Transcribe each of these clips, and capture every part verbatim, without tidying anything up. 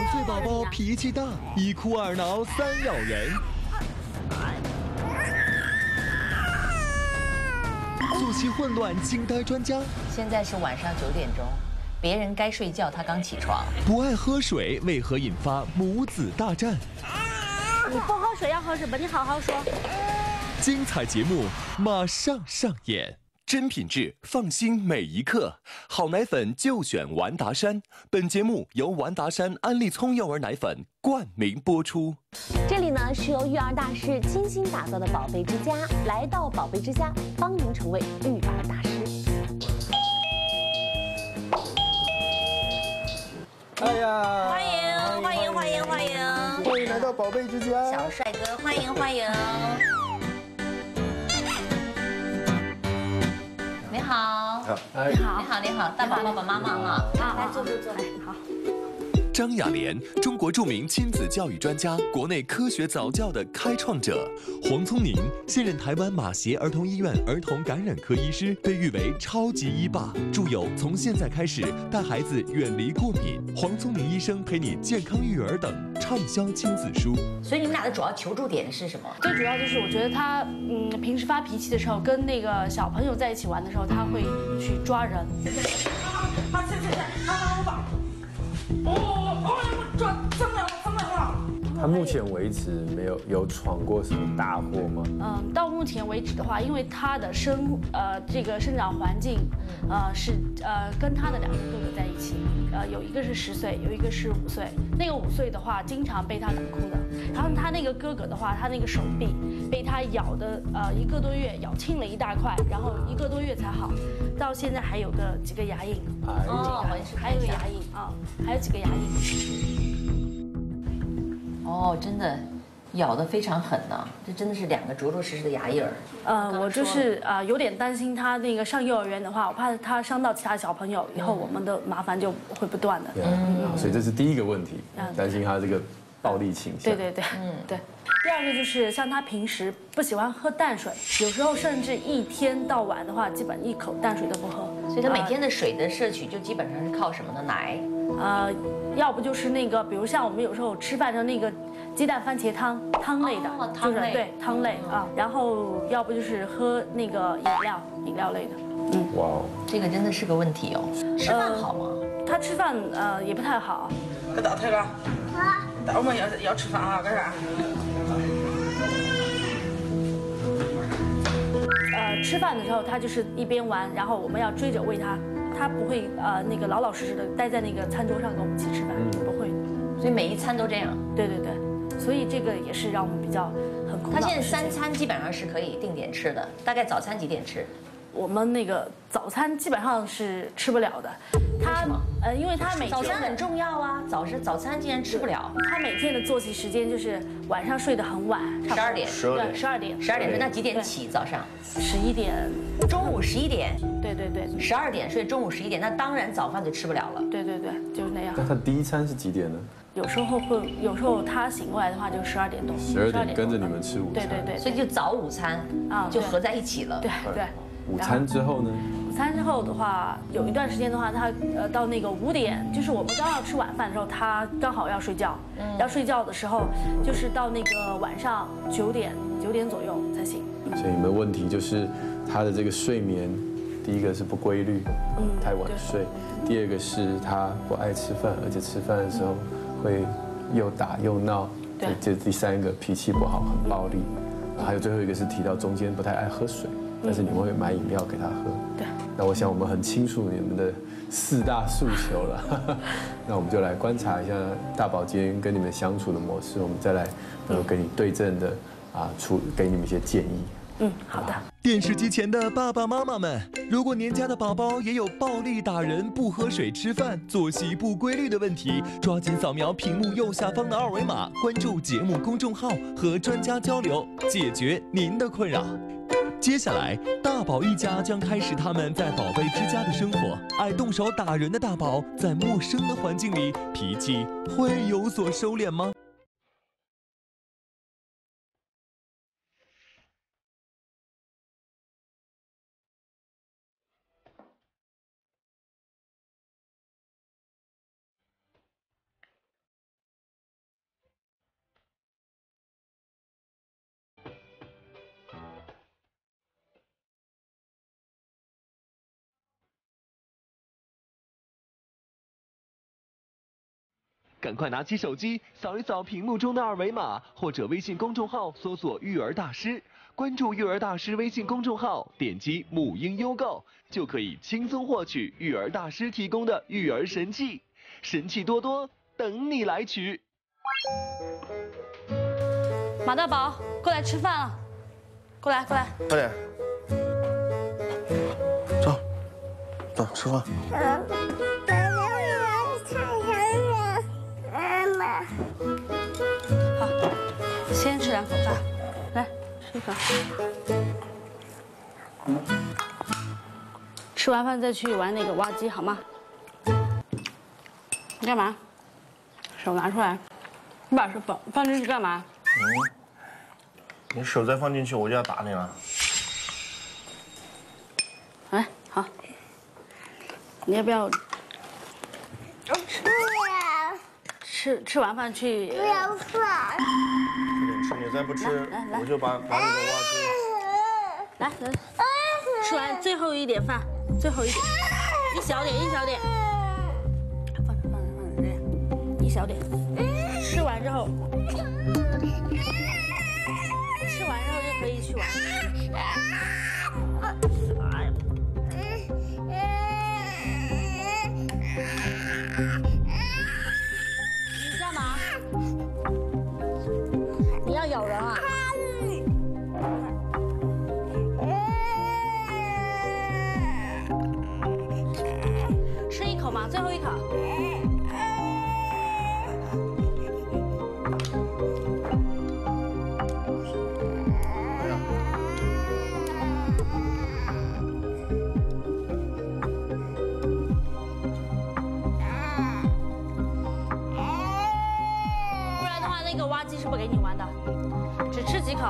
岁宝宝脾气大，一哭二闹三咬人。作息混乱惊呆专家。 现在是晚上九点钟，别人该睡觉，他刚起床。 不爱喝水为何引发母子大战？ 你不喝水要喝什么？你好好说。 精彩节目马上上演。 真品质，放心每一刻。好奶粉就选完达山。本节目由完达山安利葱幼儿奶粉冠名播出。 这里呢是由育儿大师精心打造的宝贝之家，来到宝贝之家，帮您成为育儿大师。 哎呀， 欢迎欢迎欢迎欢迎！ 欢迎来到宝贝之家， 小帅哥，欢迎欢迎！你好， 哎， 你好你好，大宝爸爸妈妈哈， 好，来坐坐坐，来好。 张雅莲，中国著名亲子教育专家，国内科学早教的开创者。 黄聪宁，现任台湾马偕儿童医院儿童感染科医师，被誉为超级医霸，著有《从现在开始带孩子远离过敏》《黄聪宁医生陪你健康育儿》等畅销亲子书。 所以你们俩的主要求助点是什么？ 最主要就是我觉得他，嗯，平时发脾气的时候，跟那个小朋友在一起玩的时候，他会去抓人。 好，谢谢谢，好好好。哦哦，抓真的真的好。 他目前为止没有有闯过什么大祸吗？ 嗯，到目前为止的话，因为他的生呃这个生长环境，呃是呃跟他的两个哥哥在一起，呃有一个是十岁，有一个是五岁。那个五岁的话，经常被他打哭的。然后他那个哥哥的话，他那个手臂被他咬的呃一个多月，咬青了一大块，然后一个多月才好，到现在还有个几个牙印。 哎， 哦， 还有个牙印啊，还有几个牙印。 哦，真的，咬得非常狠呢，这真的是两个着着实实的牙印儿。 呃，我就是呃有点担心他那个上幼儿园的话，我怕他伤到其他小朋友，以后我们的麻烦就会不断的。 对啊，所以这是第一个问题，担心他这个暴力倾向。 对对对，嗯对。第二个就是像他平时不喜欢喝淡水，有时候甚至一天到晚的话，基本一口淡水都不喝。 所以他每天的水的摄取就基本上是靠什么呢？奶。 呃，要不就是那个，比如像我们有时候吃饭的那个鸡蛋番茄汤汤类的， 哦汤类就是对汤类啊。然后要不就是喝那个饮料饮料类的。嗯， 哇哦， 这个真的是个问题哦。吃饭好吗？ 他吃饭呃也不太好。 给倒退了。啊。我们要要吃饭啊，干啥？ 呃，吃饭的时候他就是一边玩，然后我们要追着喂他，他不会呃那个老老实实的待在那个餐桌上跟我们一起吃饭，不会。 所以每一餐都这样。 对对对，所以这个也是让我们比较很苦恼。 他现在三餐基本上是可以定点吃的，大概早餐几点吃？ 我们那个早餐基本上是吃不了的，他呃，因为他每天早餐很重要啊，早上早餐竟然吃不了。 他每天的作息时间就是晚上睡得很晚， 十二点， 十二点， 十二点， 十二点睡，那几点起？早上十一点， 中午十一点， 对对对， 十二点睡，中午十一点，那当然早饭就吃不了了。 对对对，就是那样。 那他第一餐是几点呢？ 有时候会，有时候他醒过来的话就十二点多， 十二点跟着你们吃午餐。 对对对， 所以就早午餐啊就合在一起了。 对对。 午餐之后呢？ 午餐之后的话，有一段时间的话，他呃到那个五点，就是我们刚要吃晚饭的时候，他刚好要睡觉。嗯。要睡觉的时候，就是到那个晚上九点九点左右才醒。 所以你们问题就是他的这个睡眠，第一个是不规律，嗯，太晚睡；第二个是他不爱吃饭，而且吃饭的时候会又打又闹。对。这第三个脾气不好，很暴力。还有最后一个是提到中间不太爱喝水。但是你会买饮料给他喝， 对。 那我想我们很清楚你们的四大诉求了，那我们就来观察一下大宝今天跟你们相处的模式，我们再来能够跟你对症的啊，出给你们一些建议。 嗯，好的。 电视机前的爸爸妈妈们，如果您家的宝宝也有暴力打人、不喝水、吃饭、作息不规律的问题，抓紧扫描屏幕右下方的二维码，关注节目公众号，和专家交流，解决您的困扰。接下来，大宝一家将开始他们在宝贝之家的生活。爱动手打人的大宝，在陌生的环境里，脾气会有所收敛吗？ 赶快拿起手机扫一扫屏幕中的二维码，或者微信公众号搜索“育儿大师”，关注育儿大师微信公众号，点击母婴优购，就可以轻松获取育儿大师提供的育儿神器，神器多多，等你来取。 马大宝，过来吃饭了，过来过来。 快点，走，走吃饭。 好，先吃两口饭，来吃一口。吃完饭再去玩那个挖机好吗？你干嘛？手拿出来，你把手放放进去干嘛？ 嗯，你手再放进去，我就要打你了。 哎，好。你要不要？吃吃完饭去。不要饭。 快点吃，你再不吃，我就把把你的挖机。 来来，吃完最后一点饭，最后一点，一小点一小点。放着放着放着这样，一小点。吃完之后，吃完之后就可以去玩。你干嘛？你要咬人啊？吃一口嘛，最后一口。是不给你玩的，只吃几口。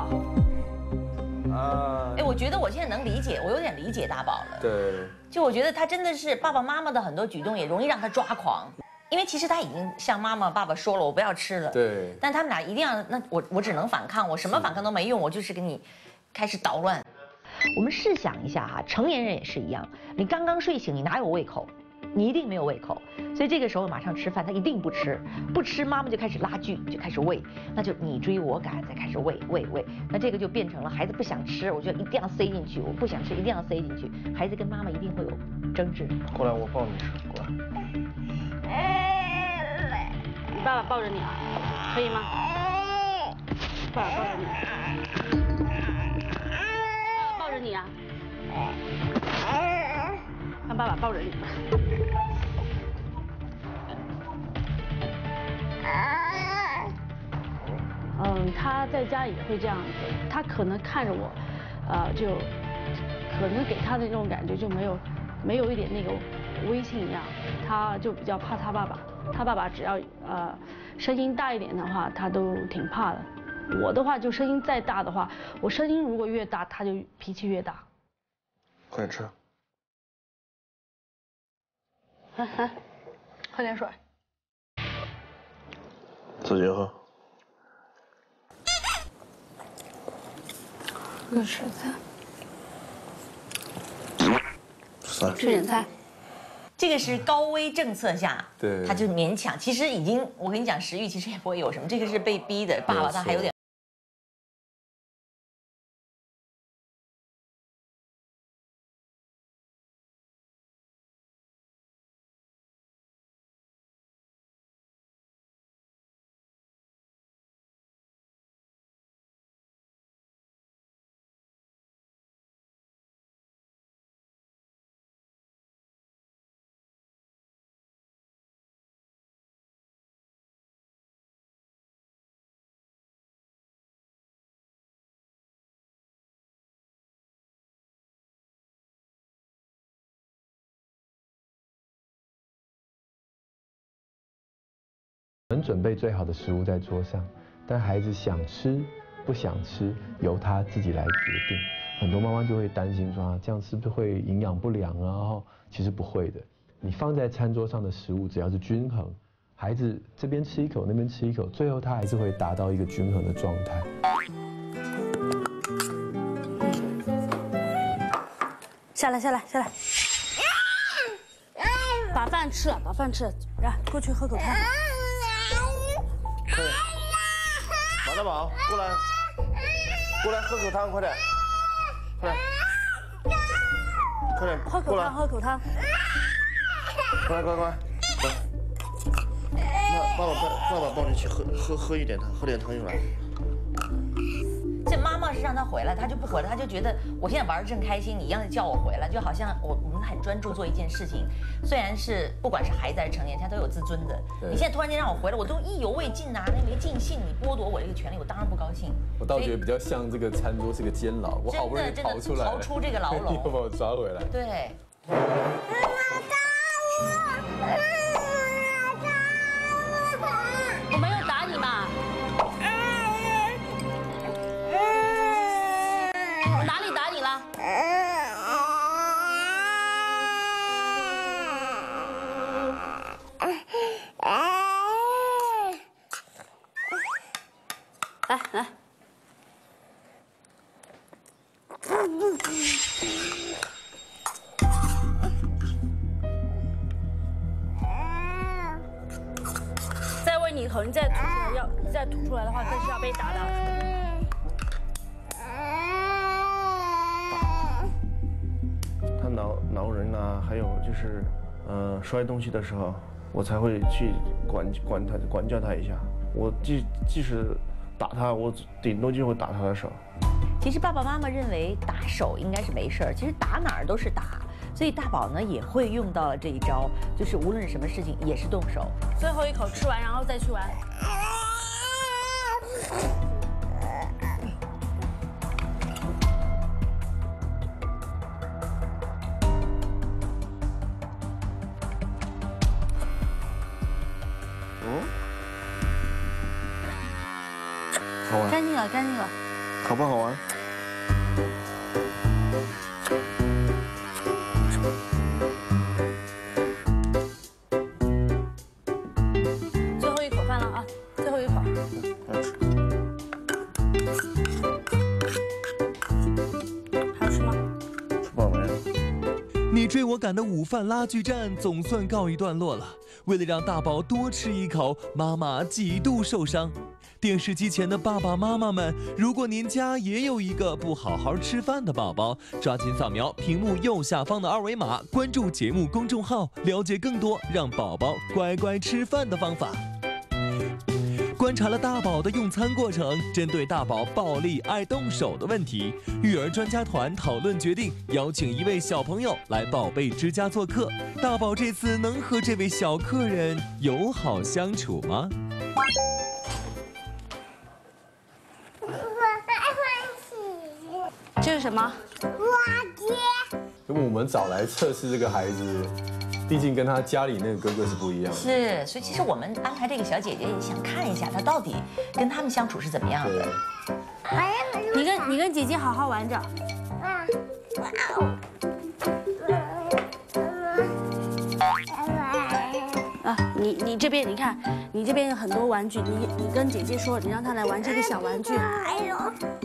啊，哎，我觉得我现在能理解，我有点理解大宝了。 对， 就我觉得他真的是爸爸妈妈的很多举动也容易让他抓狂，因为其实他已经向妈妈爸爸说了我不要吃了。 对。 但他们俩一定要，那我我只能反抗，我什么反抗都没用，我就是给你开始捣乱。我们试想一下哈，成年人也是一样，你刚刚睡醒，你哪有胃口？你一定没有胃口，所以这个时候马上吃饭，他一定不吃，不吃妈妈就开始拉锯，就开始喂，那就你追我赶，再开始喂喂喂，那这个就变成了孩子不想吃，我就一定要塞进去，我不想吃一定要塞进去，孩子跟妈妈一定会有争执。 过来，我抱你吃，过来。 你爸爸抱着你啊，可以吗？爸爸抱着你，爸爸抱着你啊。让爸爸抱着你。嗯，他在家也会这样子，他可能看着我，呃，就可能给他的那种感觉就没有，没有一点那个威信一样，他就比较怕他爸爸。他爸爸只要呃声音大一点的话，他都挺怕的。我的话就声音再大的话，我声音如果越大，他就脾气越大。 快点吃。 来来，喝点水。 自己喝。 又吃菜。 三。 吃点菜。 这个是高危政策下， 对， 他就勉强。其实已经，我跟你讲，食欲其实也不会有什么，这个是被逼的。爸爸他还有点。 我们准备最好的食物在桌上，但孩子想吃不想吃由他自己来决定。很多妈妈就会担心说啊，这样是不是会营养不良啊？其实不会的，你放在餐桌上的食物只要是均衡，孩子这边吃一口那边吃一口，最后他还是会达到一个均衡的状态。 下来下来下来，把饭吃了，把饭吃了，来过去喝口汤。 快点，马大宝，过来，过来喝口汤，快点，快点，快点， 喝口汤，喝口汤。 乖乖乖，来，爸爸抱爸爸抱你去喝喝喝一点汤，喝点汤就来。 这妈妈是让他回来，他就不回来，他就觉得我现在玩的正开心，你让他叫我回来，就好像我我们很专注做一件事情，虽然是不管是孩子还是成年，他都有自尊的。你现在突然间让我回来，我都意犹未尽呐，那没尽兴，你剥夺我这个权利，我当然不高兴。 我倒觉得比较像这个餐桌是个监牢，我好不容易逃出来， 逃出这个牢笼， 又把我抓回来。 对。 我没有打你嘛。我哪里打你了？来来。再喂你一口，你再吐出来要再吐出来的话，更是要被打的。 他挠挠人啊，还有就是，呃，摔东西的时候，我才会去管管他管教他一下。我即即使打他，我顶多就会打他的手。 其实爸爸妈妈认为打手应该是没事儿，其实打哪儿都是打，所以大宝呢也会用到了这一招，就是无论是什么事情也是动手。 最后一口吃完，然后再去玩。 好玩， 干净了，干净了。 好不好玩？ 最后一口饭了啊！最后一口。还要吃吗？ 吃饱没？ 你追我赶的午饭拉锯战总算告一段落了。为了让大宝多吃一口，妈妈几度受伤。电视机前的爸爸妈妈们，如果您家也有一个不好好吃饭的宝宝，抓紧扫描屏幕右下方的二维码，关注节目公众号，了解更多让宝宝乖乖吃饭的方法。观察了大宝的用餐过程，针对大宝暴力爱动手的问题，育儿专家团讨论决定邀请一位小朋友来宝贝之家做客。大宝这次能和这位小客人友好相处吗？ 这是什么？ 因为我们找来测试这个孩子，毕竟跟他家里那个哥哥是不一样的。 是，所以其实我们安排这个小姐姐也想看一下她到底跟他们相处是怎么样的。 你跟你跟姐姐好好玩着。啊，你你这边你看，你这边有很多玩具，你你跟姐姐说，你让她来玩这个小玩具。 哎呦，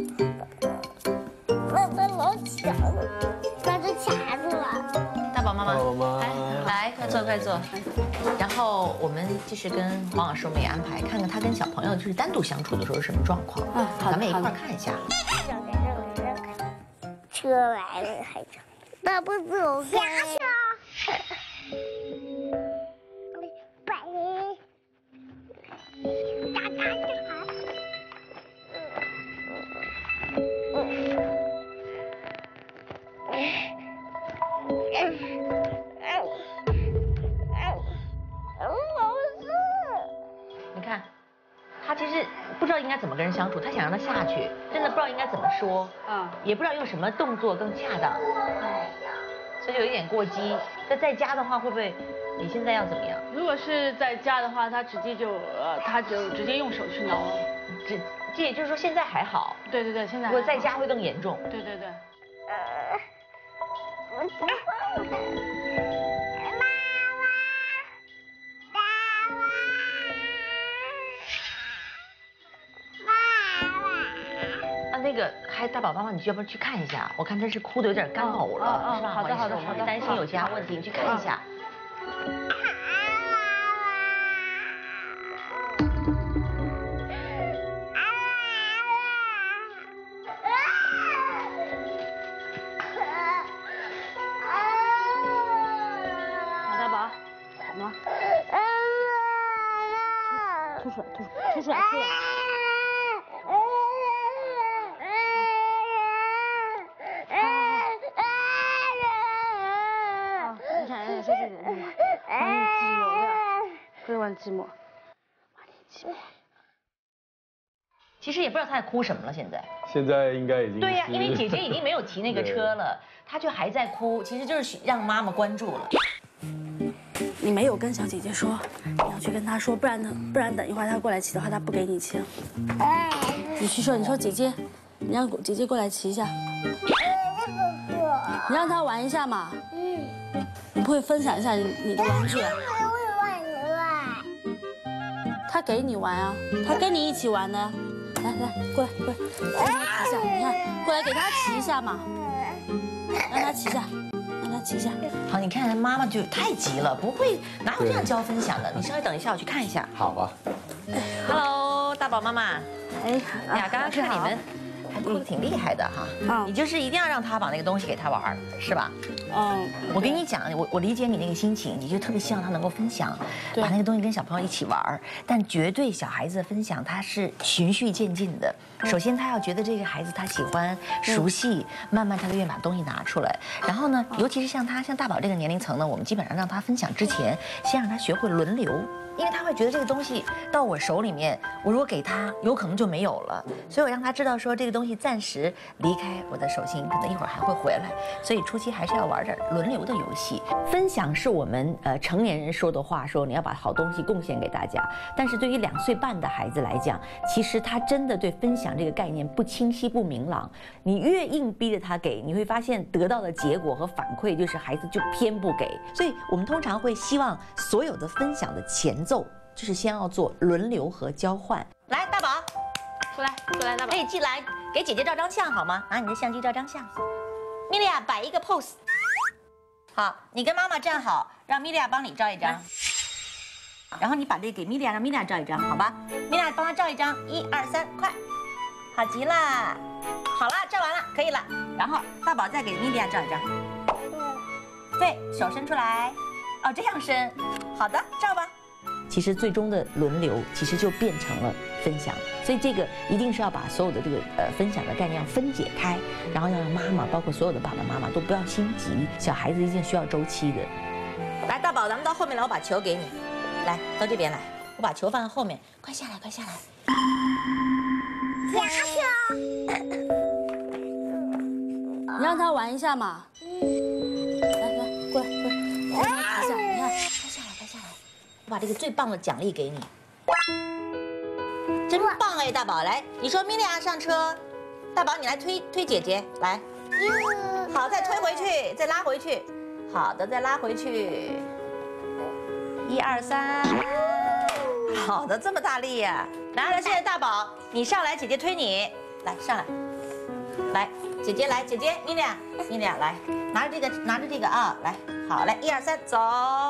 我的老强，把这卡住了。 大宝妈妈， 妈妈， 来，快坐快坐。然后我们就是跟黄老师我们也安排，看看他跟小朋友就是单独相处的时候是什么状况。 啊，好的， 咱们也一块看一下。 车来了，还走，那不走开。拜。哒哒哒。 你看，他其实不知道应该怎么跟人相处，他想让他下去，真的不知道应该怎么说， 嗯， 也不知道用什么动作更恰当，所以有一点过激。那在家的话，会不会你现在要怎么样？ 如果是在家的话，他直接就呃，他就直接用手去挠了。 这这也就是说现在还好， 对对对，现在如果在家会更严重。 对对对。 呃，我喜欢他。 那个，还大宝妈妈，你要不要去看一下？我看他是哭的有点干呕了，是吧？ 好的好的， 我们担心有其他问题，你去看一下。 什么？吐出来，吐出来，吐出来，吐出来。啊，你想让你说这个，妈妈寂寞了，会玩寂寞，妈寂寞。 其实也不知道他在哭什么了，现在。 现在应该已经对呀、因为姐姐已经没有骑那个车了，她就还在哭，其实就是让妈妈关注了。 你没有跟小姐姐说，你要去跟她说，不然呢，不然等一会儿她过来骑的话，她不给你骑了。你去说，你说姐姐，你让姐姐过来骑一下，你让她玩一下嘛。嗯。你不会分享一下你你的玩具啊？ 我会玩你玩。 她给你玩啊，她跟你一起玩的。来来，过来过来，让她骑一下，你看，过来给她骑一下嘛，让她骑一下。让她骑一下。 好，你看妈妈就太急了，不会哪有这样教分享的？你稍微等一下，我去看一下。 好啊。 Hello， 大宝妈妈。 哎， 呀，刚刚看你们还哭得挺厉害的哈。 嗯。 你就是一定要让他把那个东西给他玩，是吧？ 嗯。 我跟你讲，我我理解你那个心情，你就特别希望他能够分享，把那个东西跟小朋友一起玩。但绝对小孩子的分享，他是循序渐进的。首先，他要觉得这个孩子他喜欢、熟悉，慢慢他就愿意把东西拿出来。然后呢，尤其是像他像大宝这个年龄层呢，我们基本上让他分享之前，先让他学会轮流。因为他会觉得这个东西到我手里面，我如果给他，有可能就没有了。所以我让他知道说，这个东西暂时离开我的手心，可能一会儿还会回来。所以初期还是要玩点轮流的游戏。分享是我们呃成年人说的话，说你要把好东西贡献给大家。但是对于两岁半的孩子来讲，其实他真的对分享这个概念不清晰、不明朗。你越硬逼着他给，你会发现得到的结果和反馈就是孩子就偏不给。所以我们通常会希望所有的分享的前奏就是先要做轮流和交换。来，大宝， 过来，过来，大宝， 可以进来给姐姐照张相好吗？拿你的相机照张相。米莉亚摆一个 pose。好，你跟妈妈站好，让米莉亚帮你照一张。然后你把这个给米莉亚，让米莉亚照一张，好吧？米莉亚帮她照一张，一二三，快！好极了。好了，照完了，可以了。然后大宝再给米莉亚照一张。对，手伸出来。哦，这样伸。好的，照吧。其实最终的轮流，其实就变成了分享，所以这个一定是要把所有的这个呃分享的概念要分解开，然后要让妈妈，包括所有的爸爸妈妈都不要心急，小孩子一定需要周期的。来，大宝，咱们到后面来，我把球给你，来到这边来，我把球放在后面，快下来，快下来。 假球。 你让他玩一下嘛。来来，过来过来，过来一下，你看。 我把这个最棒的奖励给你，真棒哎，大宝，来，你说米莉亚上车，大宝你来推推姐姐，来，好，再推回去，再拉回去，好的，再拉回去，一二三，好的，这么大力呀、啊，来来，现在大宝你上来，姐姐推你，来上来，来，姐姐来，姐姐米莉亚，米莉亚来，拿着这个拿着这个啊，来，好，来，一二三，走。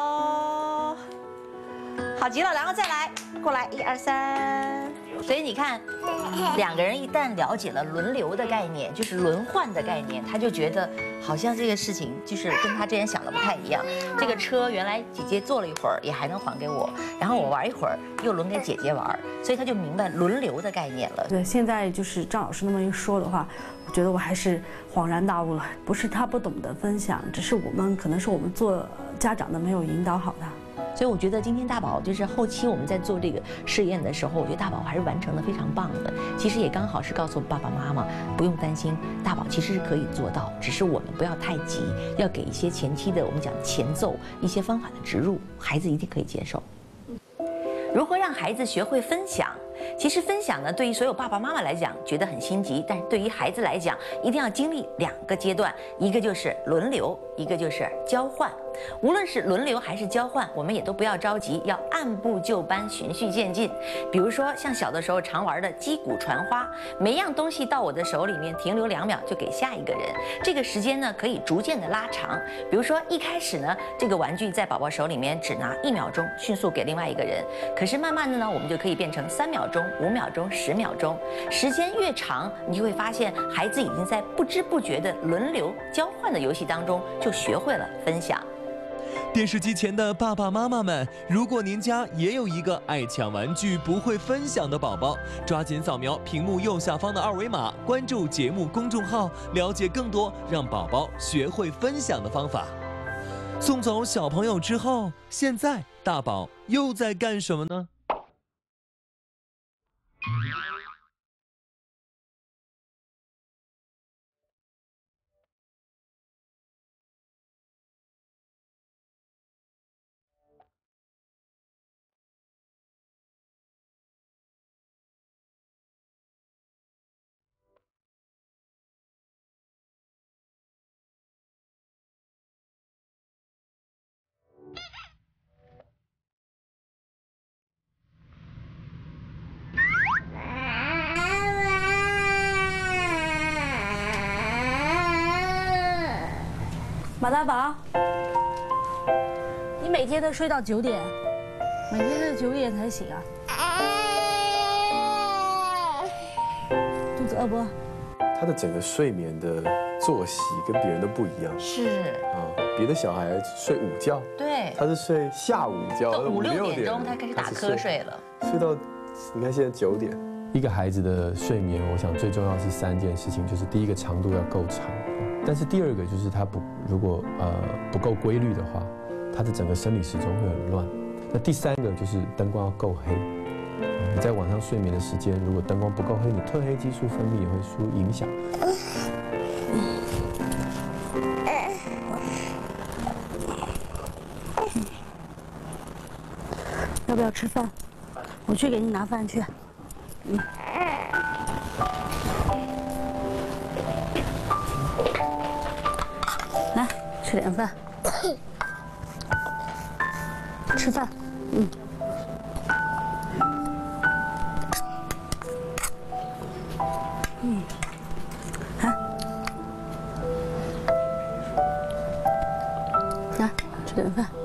好极了，然后再来，过来，一二三。所以你看，两个人一旦了解了轮流的概念，就是轮换的概念，他就觉得好像这个事情就是跟他之前想的不太一样。这个车原来姐姐坐了一会儿，也还能还给我，然后我玩一会儿又轮给姐姐玩，所以他就明白轮流的概念了。 对，现在就是张老师那么一说的话，我觉得我还是恍然大悟了。不是他不懂得分享，只是我们可能是我们做家长的没有引导好他。 所以我觉得今天大宝就是后期我们在做这个试验的时候，我觉得大宝还是完成的非常棒的。其实也刚好是告诉爸爸妈妈不用担心，大宝其实是可以做到，只是我们不要太急，要给一些前期的我们讲前奏一些方法的植入，孩子一定可以接受。如何让孩子学会分享？其实分享呢，对于所有爸爸妈妈来讲觉得很心急，但是对于孩子来讲，一定要经历两个阶段，一个就是轮流，一个就是交换。无论是轮流还是交换，我们也都不要着急，要按部就班，循序渐进。比如说像小的时候常玩的击鼓传花，每样东西到我的手里面停留两秒就给下一个人，这个时间呢可以逐渐的拉长。比如说一开始呢，这个玩具在宝宝手里面只拿一秒钟，迅速给另外一个人，可是慢慢的呢，我们就可以变成三秒钟、五秒钟、十秒钟，时间越长，你就会发现孩子已经在不知不觉的轮流交换的游戏当中就学会了分享。 电视机前的爸爸妈妈们，如果您家也有一个爱抢玩具、不会分享的宝宝，抓紧扫描屏幕右下方的二维码，关注节目公众号，了解更多让宝宝学会分享的方法。送走小朋友之后，现在大宝又在干什么呢？ 马大宝，你每天都睡到九点，每天都九点才醒啊？肚子饿不？ 他的整个睡眠的作息跟别人都不一样。 是啊，别的小孩睡午觉， 对， 他是睡下午觉， 都五六点钟他开始打瞌睡了， 睡到你看现在九点。一个孩子的睡眠，我想最重要是三件事情，就是第一个长度要够长。但是第二个就是他不如果呃不够规律的话，他的整个生理时钟会很乱。那第三个就是灯光要够黑。你在晚上睡眠的时间，如果灯光不够黑，你褪黑激素分泌也会受影响。 要不要吃饭？我去给你拿饭去。嗯。来，吃点饭。吃饭，嗯。嗯。来，来吃点饭。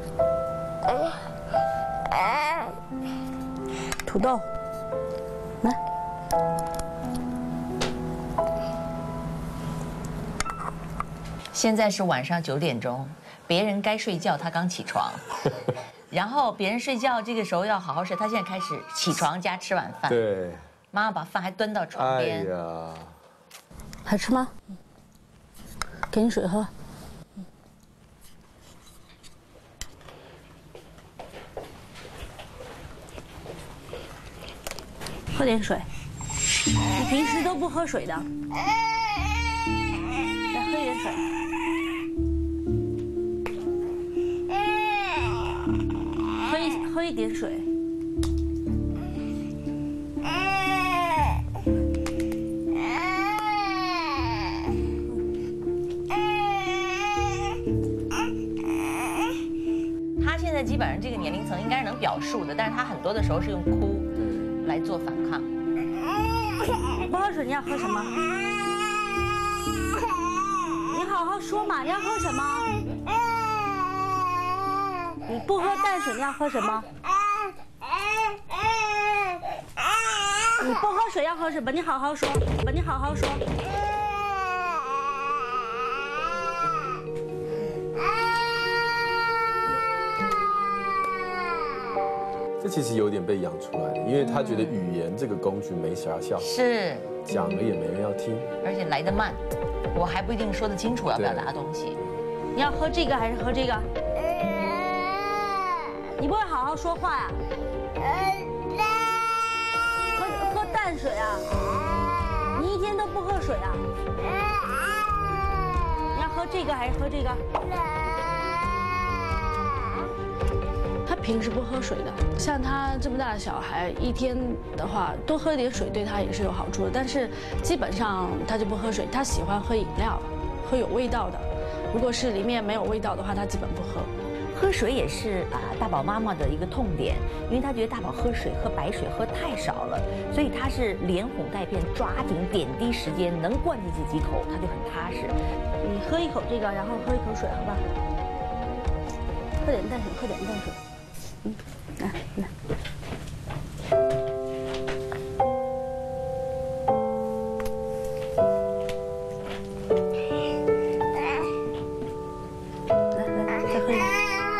土豆，来。 现在是晚上九点钟，别人该睡觉，他刚起床，然后别人睡觉这个时候要好好睡，他现在开始起床加吃晚饭。 对， 妈妈把饭还端到床边。 哎呀， 还吃吗？给你水喝。喝点水，你平时都不喝水的，来喝一点水。喝一喝一点水。 他现在基本上这个年龄层应该是能表述的，但是他很多的时候是用哭来做反抗。 不喝水，你要喝什么？你好好说嘛，你要喝什么？你不喝淡水，你要喝什么？你不喝水要喝什么？你好好说，你好好说。 这其实有点被养出来的，因为他觉得语言这个工具没啥效， 是讲了也没人要听， 而且来得慢，我还不一定说得清楚要表达东西。 你要喝这个还是喝这个？你不会好好说话呀？喝喝淡水啊？你一天都不喝水啊？你要喝这个还是喝这个？ 他平时不喝水的，像他这么大的小孩，一天的话多喝一点水对他也是有好处的。但是基本上他就不喝水，他喜欢喝饮料，喝有味道的。如果是里面没有味道的话，他基本不喝。 喝水也是啊，大宝妈妈的一个痛点，因为她觉得大宝喝水喝白水喝太少了，所以她是连哄带骗，抓紧点滴时间，能灌进去几口，她就很踏实。 你喝一口这个，然后喝一口水，好吧？喝点淡水，喝点淡水。嗯，来来。来来，再喝一点。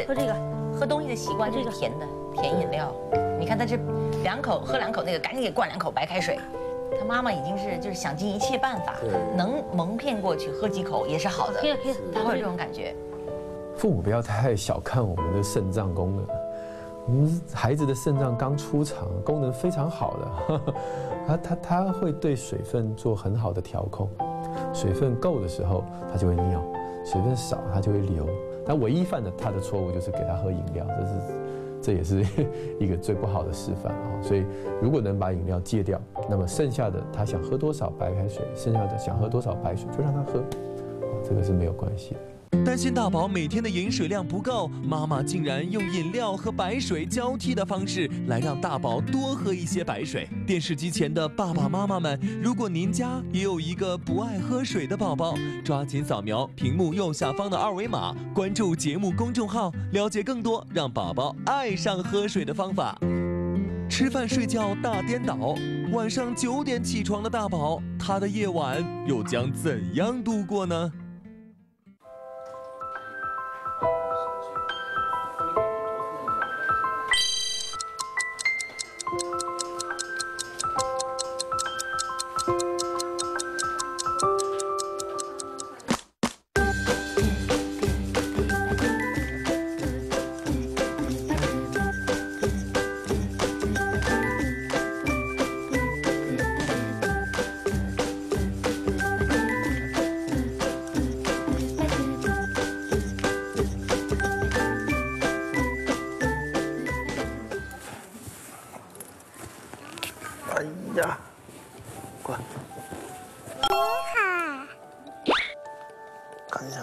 喝这个， 喝东西的习惯就是甜的，甜饮料。你看他这两口喝两口那个，赶紧给灌两口白开水。他妈妈已经是就是想尽一切办法，能蒙骗过去喝几口也是好的。 可以可以， 他会有这种感觉。 父母不要太小看我们的肾脏功能。我们孩子的肾脏刚出厂，功能非常好的，他他他会对水分做很好的调控，水分够的时候他就会尿，水分少他就会流。但唯一犯的他的错误就是给他喝饮料，这是这也是一个最不好的示范啊。所以如果能把饮料戒掉，那么剩下的他想喝多少白开水，剩下的想喝多少白水就让他喝，这个是没有关系的。 担心大宝每天的饮水量不够，妈妈竟然用饮料和白水交替的方式来让大宝多喝一些白水。电视机前的爸爸妈妈们，如果您家也有一个不爱喝水的宝宝，抓紧扫描屏幕右下方的二维码，关注节目公众号，了解更多让宝宝爱上喝水的方法。吃饭睡觉大颠倒，晚上九点起床的大宝，他的夜晚又将怎样度过呢？ 哎呀，过来。 你好。 看一下。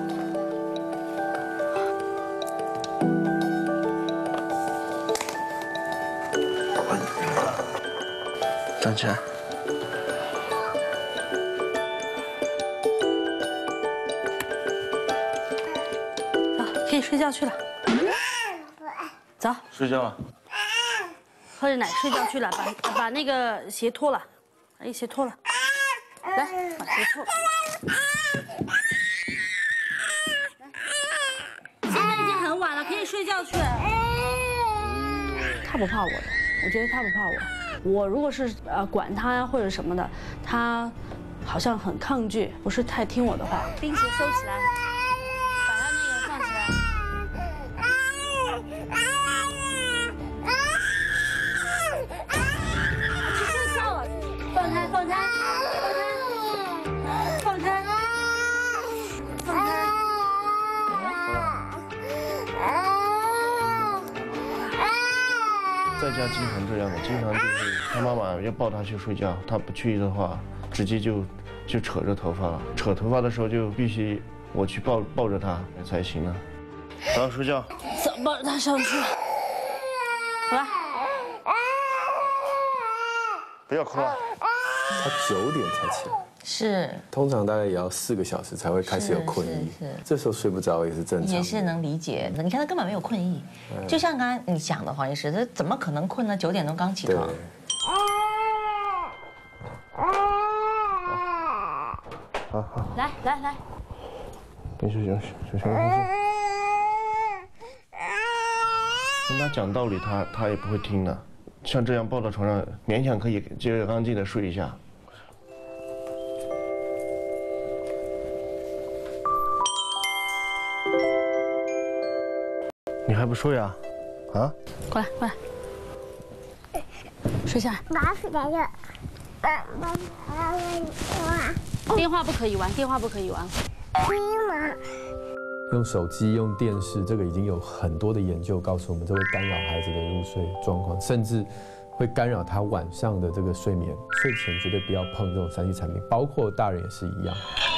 站起来。 走，可以睡觉去了。走。 睡觉了。 喝着奶睡觉去了，把把那个鞋脱了，把鞋脱了，来把鞋脱了。现在已经很晚了，可以睡觉去。他不怕我的，我觉得他不怕我。我如果是呃管他呀或者什么的，他好像很抗拒，不是太听我的话。冰鞋收起来，把他那个放起来。放开，放开，放开，放开。 在家经常这样的，经常就是他妈妈要抱他去睡觉，他不去的话，直接就就扯着头发了。扯头发的时候就必须我去抱抱着他才行了。早睡觉。 走，抱着他上去。好了。 不要哭了。 他九点才起来， 是， 通常大概也要四个小时才会开始有困意， 是， 这时候睡不着也是正常， 也是能理解。你看他根本没有困意，就像刚刚你想的黄医师，他怎么可能困呢？九点钟刚起床。 好好， 来来来， 别休息休息休息休息。跟他讲道理，他他也不会听的。像这样抱到床上，勉强可以就安静的睡一下。你还不睡啊？啊？ 过来过来，睡下来。 爸睡觉了。爸爸爸，电话不可以玩，电话不可以玩。 为什么？ 用手机、用电视，这个已经有很多的研究告诉我们，这会干扰孩子的入睡状况，甚至会干扰他晚上的这个睡眠。睡前绝对不要碰这种三 C 产品，包括大人也是一样。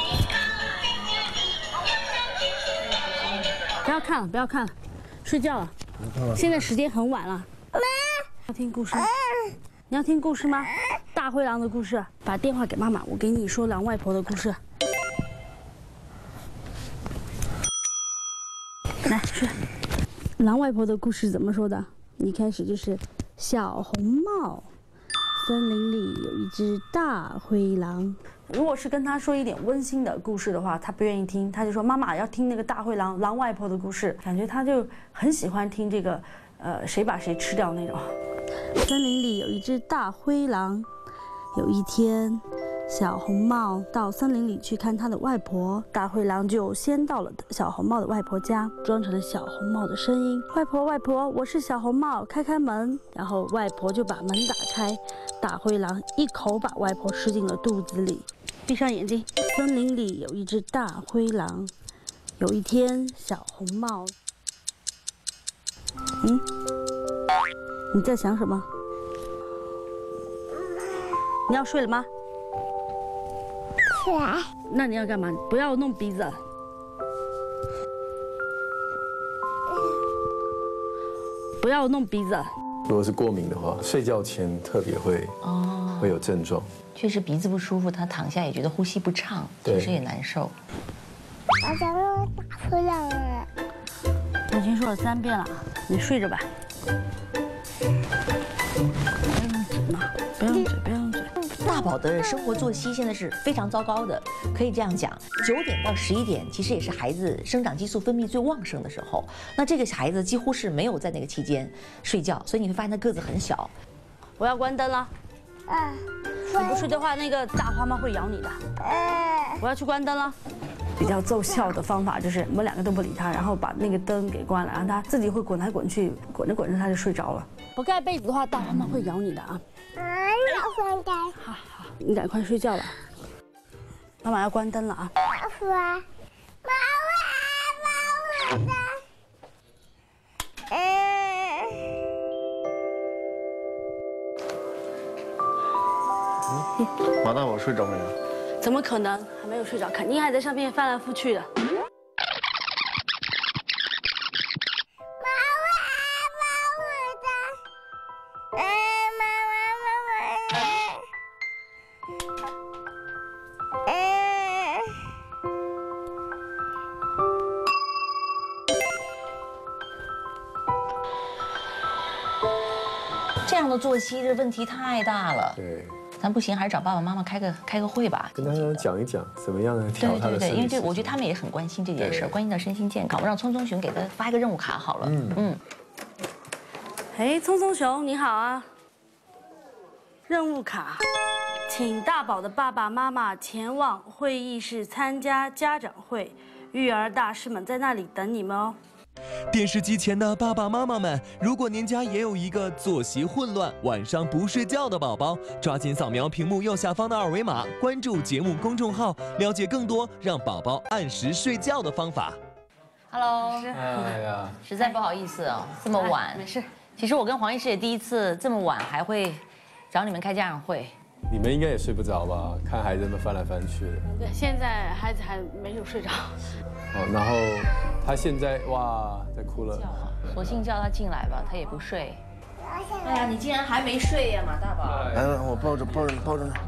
不要看了，不要看了，睡觉了。现在时间很晚了。要听故事吗？你要听故事吗？大灰狼的故事。把电话给妈妈，我给你说狼外婆的故事。来睡。狼外婆的故事怎么说的？一开始就是小红帽，森林里有一只大灰狼， 如果是跟他说一点温馨的故事的话，他不愿意听，他就说妈妈要听那个大灰狼狼外婆的故事，感觉他就很喜欢听这个，呃，谁把谁吃掉那种。森林里有一只大灰狼，有一天，小红帽到森林里去看他的外婆，大灰狼就先到了小红帽的外婆家，装成了小红帽的声音：“外婆，外婆，我是小红帽，开开门。”然后外婆就把门打开，大灰狼一口把外婆吃进了肚子里。闭上眼睛。森林里有一只大灰狼，有一天，小红帽，嗯，你在想什么？你要睡了吗？ 睡。 那你要干嘛？不要弄鼻子。不要弄鼻子。 如果是过敏的话，睡觉前特别会哦会有症状。 确实鼻子不舒服，他躺下也觉得呼吸不畅，确实也难受。 我想让我打灰狼啊！ 我已经说了三遍了，你睡着吧。不要用嘴嘛，不要用嘴，不要用嘴。 大宝的生活作息现在是非常糟糕的，可以这样讲，九点到十一点其实也是孩子生长激素分泌最旺盛的时候。那这个孩子几乎是没有在那个期间睡觉，所以你会发现他个子很小。 我要关灯了。 啊。 你不睡的话，那个大花猫会咬你的。我要去关灯了。比较奏效的方法就是我们两个都不理他，然后把那个灯给关了，然后他自己会滚来滚去，滚着滚着他就睡着了。不盖被子的话，大花猫会咬你的啊。 啊，要关灯。 好好，你赶快睡觉了。妈妈要关灯了啊。 妈妈，妈妈，妈妈的。 嗯，马大宝睡着没有？ 怎么可能？还没有睡着，肯定还在上面翻来覆去的。 这样的作息这问题太大了。 对。 咱不行，还是找爸爸妈妈开个开个会吧， 跟大家讲一讲怎么样呢调他的身体。 对对对，因为这我觉得他们也很关心这件事，关心到身心健康。我让聪聪熊给他发一个任务卡好了。嗯嗯。 哎，聪聪熊你好啊。任务卡，请大宝的爸爸妈妈前往会议室参加家长会，育儿大师们在那里等你们哦。 电视机前的爸爸妈妈们，如果您家也有一个作息混乱、晚上不睡觉的宝宝，抓紧扫描屏幕右下方的二维码，关注节目公众号，了解更多让宝宝按时睡觉的方法。 Hello， 哎呀， 实在不好意思哦，这么晚。 没事。 其实我跟黄医师也第一次这么晚还会找你们开家长会。 你们应该也睡不着吧？看孩子们翻来翻去的。 对，现在孩子还没有睡着。 哦，然后他现在哇在哭了。 索性叫他进来吧，他也不睡。哎呀，你竟然还没睡呀，马大宝！ 来来，我抱着抱着抱着你。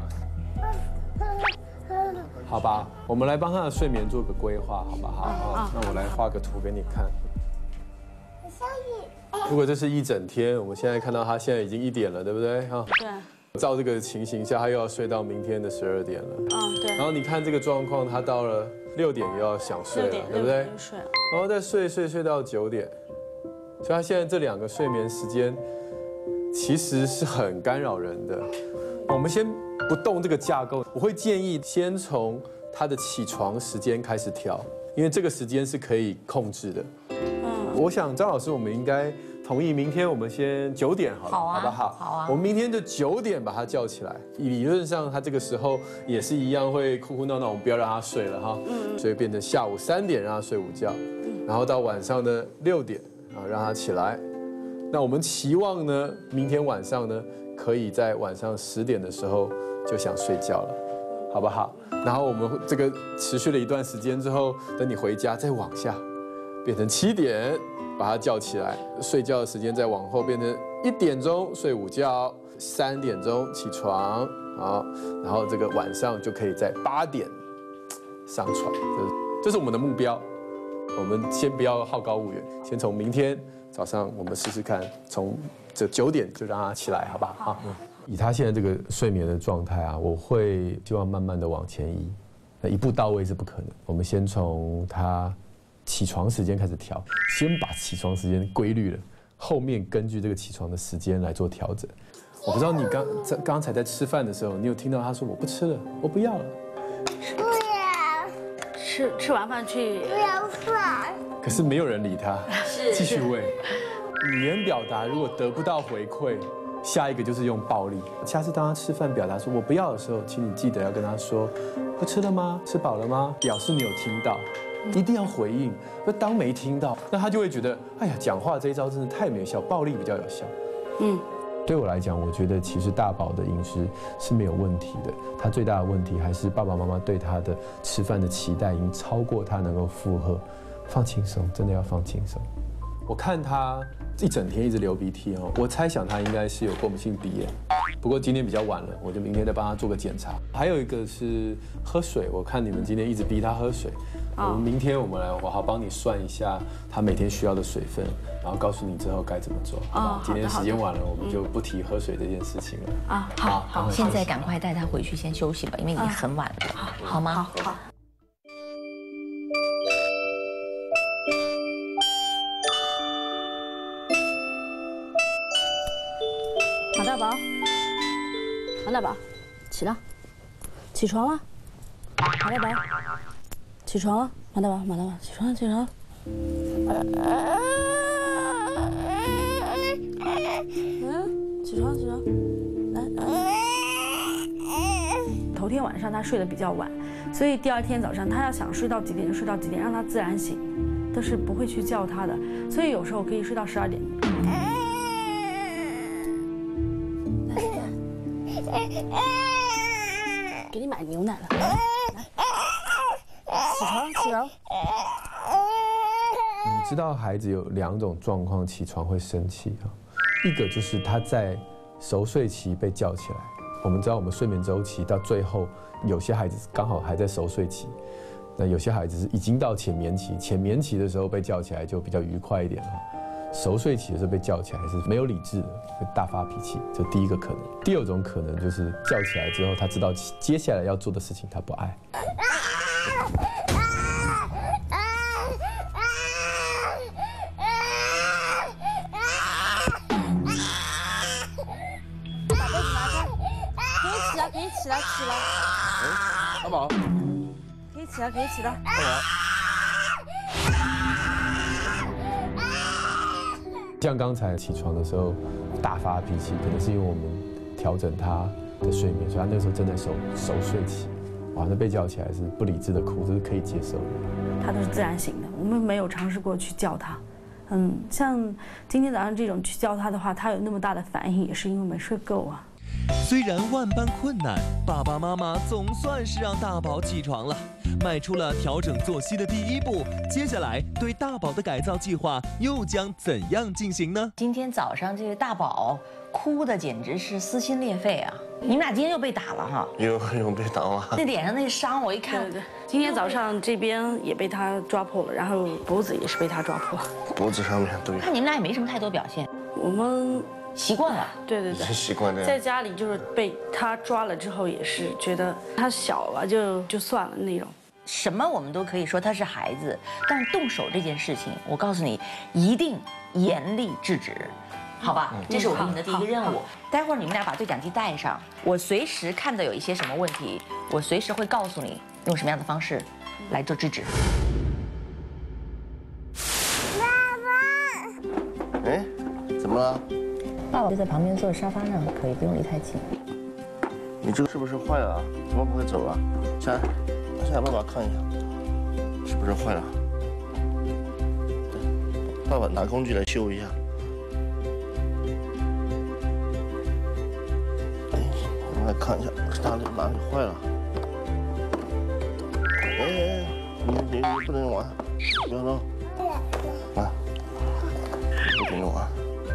好吧，我们来帮他的睡眠做个规划，好不好？啊，那我来画个图给你看。如果这是一整天，我们现在看到他现在已经一点了，对不对？哈。 对。 照这个情形下，他又要睡到明天的十二点了。 嗯，对。 然后你看这个状况，他到了六点又要想睡了，对不对？ 睡。 然后再睡睡睡到九点，所以他现在这两个睡眠时间其实是很干扰人的。我们先不动这个架构，我会建议先从他的起床时间开始调，因为这个时间是可以控制的。嗯。我想张老师，我们应该同意，明天我们先九点好了， 好啊， 好不好？ 好啊。 我们明天就九点把他叫起来，理论上他这个时候也是一样会哭哭闹闹，我们不要让他睡了哈。嗯。所以变成下午三点让他睡午觉，然后到晚上的六点啊让他起来。那我们期望呢，明天晚上呢，可以在晚上十点的时候就想睡觉了，好不好？然后我们这个持续了一段时间之后，等你回家再往下，变成七点。把他叫起来，睡觉的时间再往后变成一点钟睡午觉，三点钟起床，好，然后这个晚上就可以在八点上床，这这是我们的目标。我们先不要好高骛远，先从明天早上我们试试看，从这九点就让他起来，好不好？好， 以他现在这个睡眠的状态啊，我会希望慢慢的往前移，那一步到位是不可能。我们先从他起床时间开始调，先把起床时间规律了，后面根据这个起床的时间来做调整。我不知道你刚在刚才在吃饭的时候，你有听到他说我不吃了，我不要了。 不要。 吃吃完饭去。 不要饭。 可是没有人理他，继续喂。语言表达如果得不到回馈，下一个就是用暴力。下次当他吃饭表达说我不要的时候，请你记得要跟他说，不吃了吗？吃饱了吗？表示你有听到，一定要回应，不当没听到，那他就会觉得，哎呀，讲话这一招真的太没有效，暴力比较有效。嗯。对我来讲，我觉得其实大宝的饮食是没有问题的。他最大的问题还是爸爸妈妈对他的吃饭的期待已经超过他能够负荷。放轻松，真的要放轻松。我看他一整天一直流鼻涕哦，我猜想他应该是有过敏性鼻炎。不过今天比较晚了，我就明天再帮他做个检查。还有一个是喝水，我看你们今天一直逼他喝水。我们明天我们来，我好帮你算一下他每天需要的水分，然后告诉你之后该怎么做。哦，今天时间晚了，我们就不提喝水这件事情了。 啊，好，好，现在赶快带他回去先休息吧，因为已经很晚了，好吗？好，好。 马大宝，马大宝，起了，起床了，马大宝。起床了，马大宝，马大宝，起床，起床。嗯，起床，起床。来，头天晚上他睡得比较晚，所以第二天早上他要想睡到几点就睡到几点，让他自然醒，都是不会去叫他的，所以有时候可以睡到十二点。给你买牛奶了。起床，起床。 你知道孩子有两种状况起床会生气啊，一个就是他在熟睡期被叫起来。我们知道我们睡眠周期到最后，有些孩子刚好还在熟睡期，那有些孩子是已经到浅眠期，浅眠期的时候被叫起来就比较愉快一点了。熟睡期的时候被叫起来是没有理智的，会大发脾气，这第一个可能。第二种可能就是叫起来之后，他知道接下来要做的事情他不爱。 可以起来，起来。 哎，大宝。 可以起来，可以起来。 大宝。 像刚才起床的时候大发脾气，可能是因为我们调整他的睡眠，所以他那个时候正在熟熟睡期。哇，那被叫起来是不理智的哭，这是可以接受的。 他都是自然醒的，我们没有尝试过去叫他。嗯，像今天早上这种去叫他的话，他有那么大的反应，也是因为没睡够啊。 虽然万般困难，爸爸妈妈总算是让大宝起床了，迈出了调整作息的第一步。接下来对大宝的改造计划又将怎样进行呢？ 今天早上这个大宝哭的简直是撕心裂肺啊！你们俩今天又被打了哈？ 有有被打了。 那脸上那伤，我一看， 对对，今天早上这边也被他抓破了，然后脖子也是被他抓破了， 脖子上面都有。 看你们俩也没什么太多表现， 我们。 习惯了， 对对对， 习惯了。 在家里就是被他抓了之后，也是觉得他小了就就算了那种。 什么我们都可以说他是孩子，但是动手这件事情，我告诉你，一定严厉制止，好吧？这是我给你的第一个任务。待会儿你们俩把对讲机带上，我随时看到有一些什么问题，我随时会告诉你用什么样的方式来做制止。 爸爸，哎，怎么了？ 爸爸就在旁边坐沙发上，可以不用离太近。 你这个是不是坏了啊？怎么不会走啊？下来，下来，爸爸看一下，是不是坏了？爸爸拿工具来修一下。哎，我们来看一下哪里哪里坏了。哎哎，你你你不能玩，不要弄，啊，不能玩。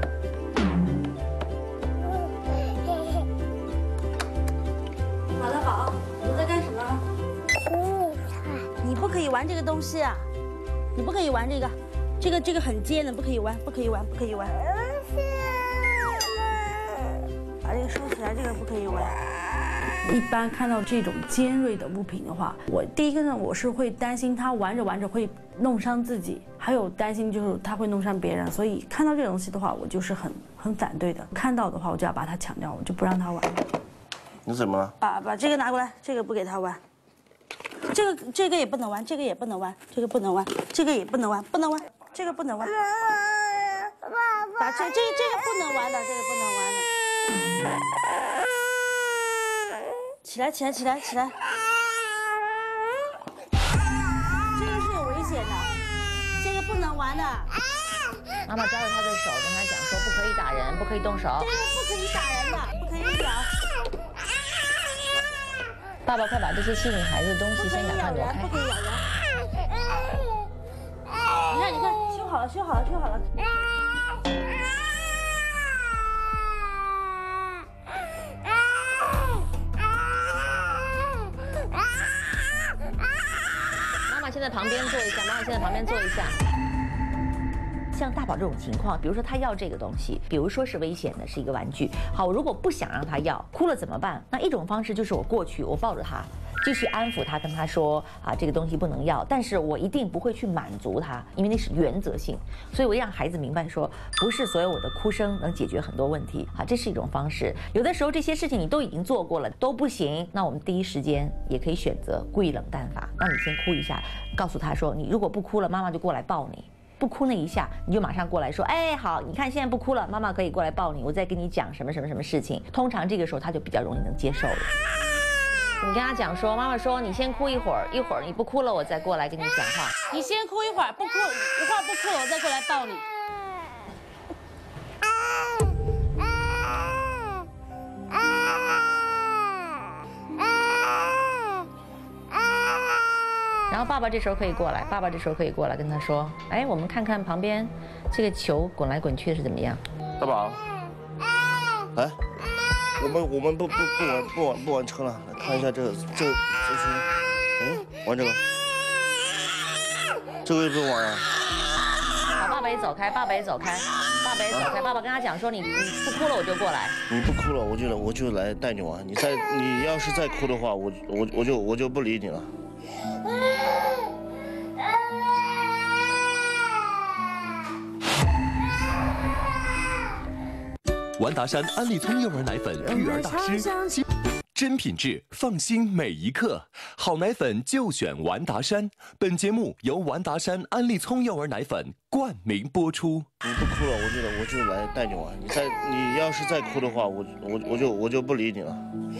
不可以玩这个东西啊！你不可以玩这个，这个这个很尖的，不可以玩，不可以玩，不可以玩。把这个收起起来，这个不可以玩。一般看到这种尖锐的物品的话，我第一个呢，我是会担心他玩着玩着会弄伤自己，还有担心就是他会弄伤别人，所以看到这种东西的话，我就是很很反对的。看到的话，我就要把它抢掉，我就不让他玩。 你怎么了？ 把把这个拿过来，这个不给他玩。这个这个也不能玩，这个也不能玩，这个不能玩，这个也不能玩，不能玩，这个不能玩。把这这这个不能玩的，这个不能玩的。起来起来起来起来！这个是有危险的，这个不能玩的。 妈妈抓着他的手，跟他讲说不可以打人，不可以动手。 这个不可以打人的，不可以咬。 爸爸，快把这些吸引孩子的东西先赶快挪开。 不可以咬人。你看，你看，修好了，修好了，修好了。 妈妈先在旁边坐一下，妈妈先在旁边坐一下。像大宝这种情况，比如说他要这个东西，比如说是危险的，是一个玩具。好，我如果不想让他要，哭了怎么办？那一种方式就是我过去，我抱着他，继续安抚他，跟他说啊，这个东西不能要，但是我一定不会去满足他，因为那是原则性。所以我让孩子明白说，不是所有我的哭声能解决很多问题啊，这是一种方式。有的时候这些事情你都已经做过了，都不行，那我们第一时间也可以选择故意冷淡法，让你先哭一下，告诉他说，你如果不哭了，妈妈就过来抱你。不哭那一下，你就马上过来说，哎，好，你看现在不哭了，妈妈可以过来抱你，我再跟你讲什么什么什么事情。通常这个时候他就比较容易能接受了。你跟他讲说，妈妈说你先哭一会儿，一会儿你不哭了，我再过来跟你讲话。 你先哭一会儿，不哭一会儿不哭了，我再过来抱你。 然后爸爸这时候可以过来，爸爸这时候可以过来跟他说，哎，我们看看旁边这个球滚来滚去的是怎么样？ 大宝，来，我们我们不不不玩不玩不玩车了，来看一下这个这这球，哎，玩这个，这个也不用玩啊。 好，爸爸也走开，爸爸也走开，爸爸也走开，爸爸跟他讲说，你你不哭了我就过来。 你不哭了，我就我就来带你玩。你再你要是再哭的话，我我我就我就不理你了。 完达山安利聪幼儿奶粉育儿大师，真品质，放心每一刻。好奶粉就选完达山。本节目由完达山安利聪幼儿奶粉冠名播出。 你不哭了，我就我就来带你玩。你再你要是再哭的话，我我我就我就不理你了。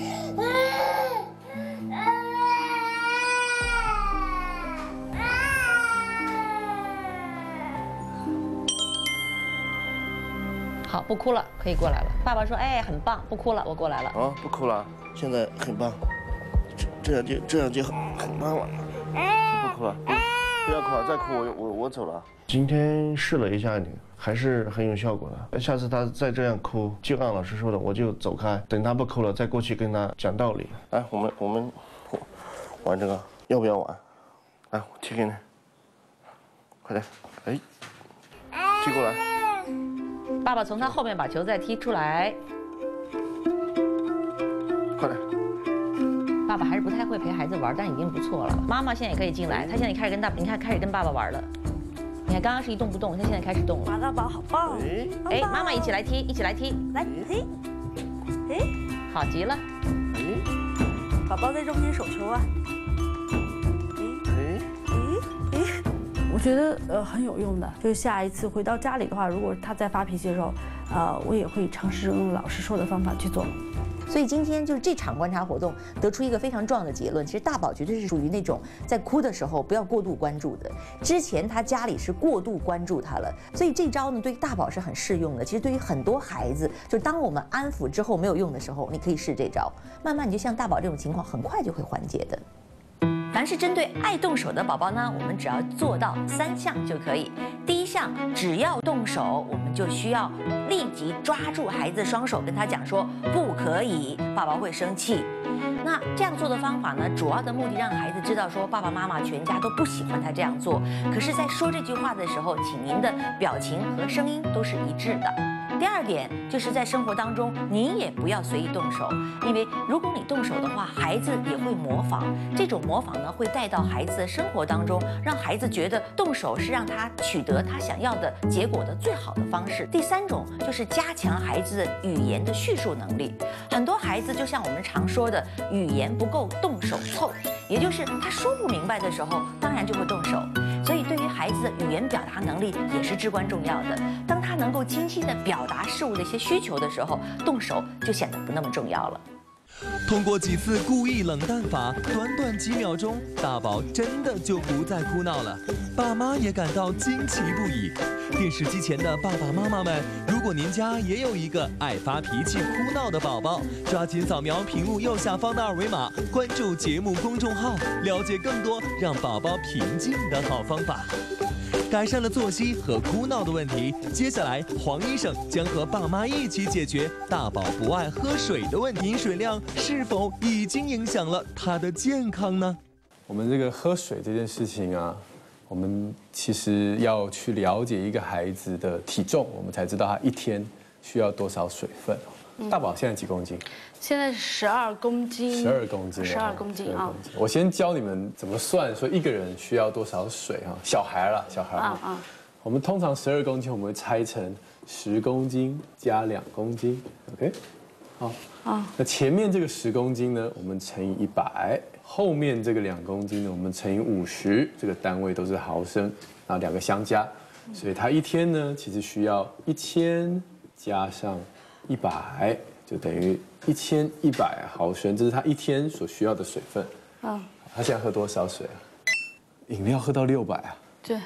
好，不哭了，可以过来了。爸爸说，哎，很棒，不哭了，我过来了。 啊，不哭了，现在很棒，这这样就这样就很很棒了。不哭了，不不要哭了，再哭我我我走了。今天试了一下你，还是很有效果的。下次他再这样哭，就按老师说的，我就走开，等他不哭了再过去跟他讲道理。来，我们我们玩这个，要不要玩？来，我踢给你，快点，哎，踢过来。 爸爸从他后面把球再踢出来， 快点！ 爸爸还是不太会陪孩子玩，但已经不错了。妈妈现在也可以进来，他现在开始跟大，你看开始跟爸爸玩了。你看刚刚是一动不动，他现在开始动了。 马大宝好棒！ 哎，妈妈一起来踢，一起来踢， 来踢，哎， 好极了。 哎，宝宝在中间手球啊。哎哎哎。我觉得呃很有用的，就是下一次回到家里的话，如果他在发脾气的时候，呃，我也会尝试用老师说的方法去做。 所以今天就是这场观察活动得出一个非常重要的结论，其实大宝绝对是属于那种在哭的时候不要过度关注的。之前他家里是过度关注他了，所以这招呢对于大宝是很适用的。其实对于很多孩子，就当我们安抚之后没有用的时候，你可以试这招，慢慢你就像大宝这种情况，很快就会缓解的。凡是针对爱动手的宝宝呢，我们只要做到三项就可以。第一项，只要动手，我们就需要立即抓住孩子双手，跟他讲说不可以，爸爸会生气。那这样做的方法呢，主要的目的让孩子知道说爸爸妈妈全家都不喜欢他这样做。可是，在说这句话的时候，请您的表情和声音都是一致的。 第二点就是在生活当中，你也不要随意动手，因为如果你动手的话，孩子也会模仿，这种模仿呢会带到孩子的生活当中，让孩子觉得动手是让他取得他想要的结果的最好的方式。第三种就是加强孩子的语言的叙述能力，很多孩子就像我们常说的，语言不够动手凑，也就是他说不明白的时候，当然就会动手。所以对于孩子的语言表达能力也是至关重要的。当他能够清晰地表达事物的一些需求的时候，动手就显得不那么重要了。 通过几次故意冷淡法，短短几秒钟，大宝真的就不再哭闹了。爸妈也感到惊奇不已。电视机前的爸爸妈妈们，如果您家也有一个爱发脾气、哭闹的宝宝，抓紧扫描屏幕右下方的二维码，关注节目公众号，了解更多让宝宝平静的好方法。改善了作息和哭闹的问题，接下来黄医生将和爸妈一起解决大宝不爱喝水的问题。饮水量是否已经影响了他的健康呢？ 我们这个喝水这件事情啊，我们其实要去了解一个孩子的体重，我们才知道他一天需要多少水分。大宝现在几公斤？ 现在十二公斤。 十二公斤。 十二公斤啊！ 我先教你们怎么算，说一个人需要多少水啊？小孩啦，小孩。啊啊。我们通常十二公斤，我们会拆成十公斤加两公斤 ，OK？ 好。啊。那前面这个十公斤呢，我们乘以一百；后面这个两公斤呢，我们乘以五十。这个单位都是毫升，然后两个相加，所以他一天呢，其实需要一千加上一百，就等于一千一百毫升，这是他一天所需要的水分。啊，他现在喝多少水啊？饮料喝到六百啊？ 对。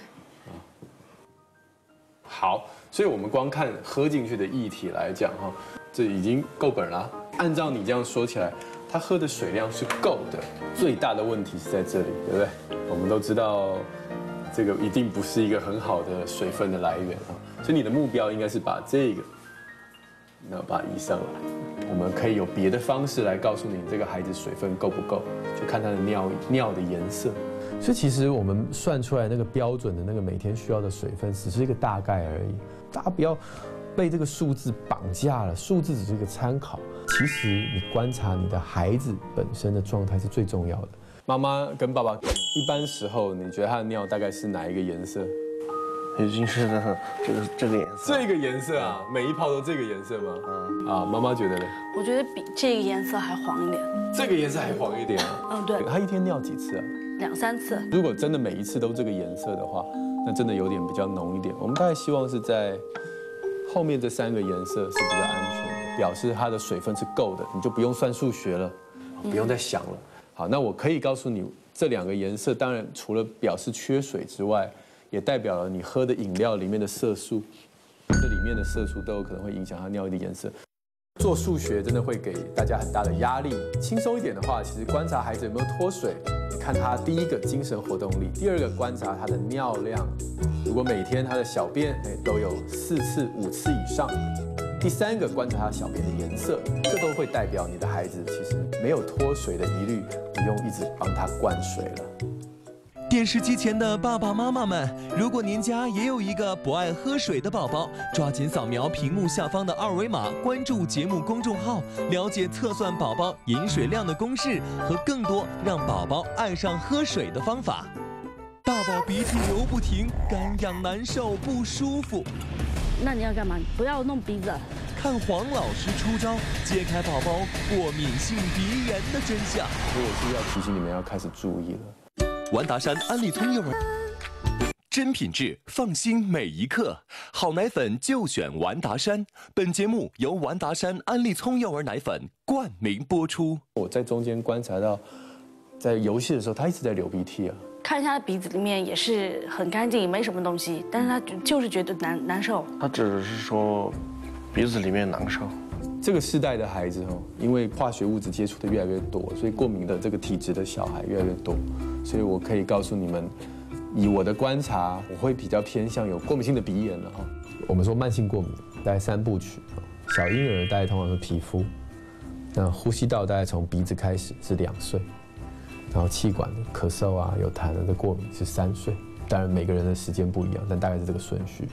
好，所以我们光看喝进去的液体来讲哈，这已经够本了。按照你这样说起来，他喝的水量是够的，最大的问题是在这里，对不对？我们都知道，这个一定不是一个很好的水分的来源啊，所以你的目标应该是把这个。那把它移上来，我们可以有别的方式来告诉你这个孩子水分够不够，就看他的尿尿的颜色。所以其实我们算出来那个标准的那个每天需要的水分，只是一个大概而已。大家不要被这个数字绑架了，数字只是一个参考。其实你观察你的孩子本身的状态是最重要的。妈妈跟爸爸，一般时候你觉得他的尿大概是哪一个颜色？ 已经是这个这个颜色， 这个颜色啊，每一泡都这个颜色吗？嗯啊，妈妈觉得呢？ 我觉得比这个颜色还黄一点。 这个颜色还黄一点啊？ 嗯，对。 他一天尿几次啊？ 两三次。 如果真的每一次都这个颜色的话，那真的有点比较浓一点。我们大概希望是在后面这三个颜色是比较安全的，表示它的水分是够的，你就不用算数学了，不用再想了。好，那我可以告诉你，这两个颜色当然除了表示缺水之外，也代表了你喝的饮料里面的色素，这里面的色素都有可能会影响它尿液的颜色。做数学真的会给大家很大的压力。轻松一点的话，其实观察孩子有没有脱水，看他第一个精神活动力，第二个观察他的尿量。如果每天他的小便哎都有四次、五次以上，第三个观察他小便的颜色，这都会代表你的孩子其实没有脱水的疑虑，不用一直帮他灌水了。 电视机前的爸爸妈妈们，如果您家也有一个不爱喝水的宝宝，抓紧扫描屏幕下方的二维码，关注节目公众号，了解测算宝宝饮水量的公式和更多让宝宝爱上喝水的方法。大宝鼻涕流不停，干痒难受不舒服， 那你要干嘛？不要弄鼻子。 看黄老师出招，揭开宝宝过敏性鼻炎的真相。 所以我是要提醒你们要开始注意了。 完达山安利聪幼儿真品质，放心每一刻。好奶粉就选完达山。本节目由完达山安利聪幼儿奶粉冠名播出。 我在中间观察到，在游戏的时候，他一直在流鼻涕啊。 看一下他鼻子里面也是很干净，没什么东西，但是他就是觉得难难受。 他只是说鼻子里面难受。 这个世代的孩子哦，因为化学物质接触的越来越多，所以过敏的这个体质的小孩越来越多。所以我可以告诉你们，以我的观察，我会比较偏向有过敏性的鼻炎了哈。我们说慢性过敏，大概三部曲。小婴儿大概通常是皮肤，那呼吸道大概从鼻子开始是两岁，然后气管咳嗽啊、有痰的过敏是三岁。当然每个人的时间不一样，但大概是这个顺序。